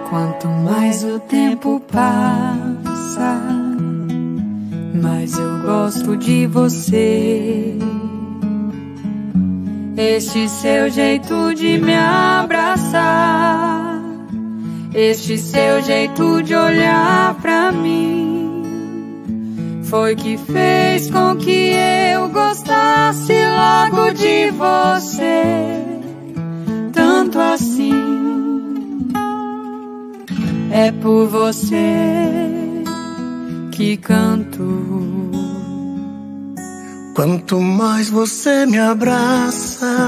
Quanto mais o tempo passa, mais eu gosto de você. Este seu jeito de me abraçar, este seu jeito de olhar pra mim, foi que fez com que eu gostasse logo de você. Tanto assim, é por você que canto. Quanto mais você me abraça,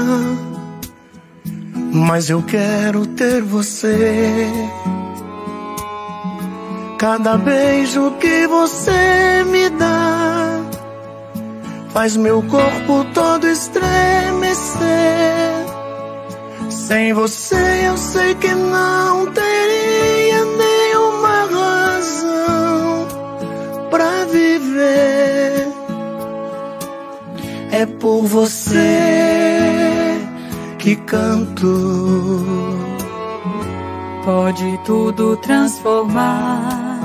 mais eu quero ter você. Cada beijo que você me dá faz meu corpo todo estremecer. Sem você eu sei que não teria nenhuma razão pra viver. É por você que canto. Pode tudo transformar,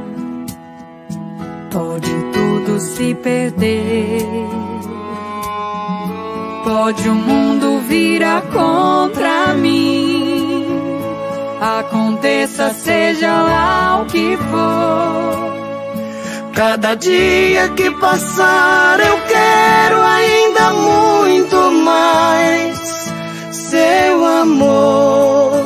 pode tudo se perder, pode o mundo virar contra mim, aconteça seja lá o que for. Cada dia que passar eu quero ainda muito mais seu amor.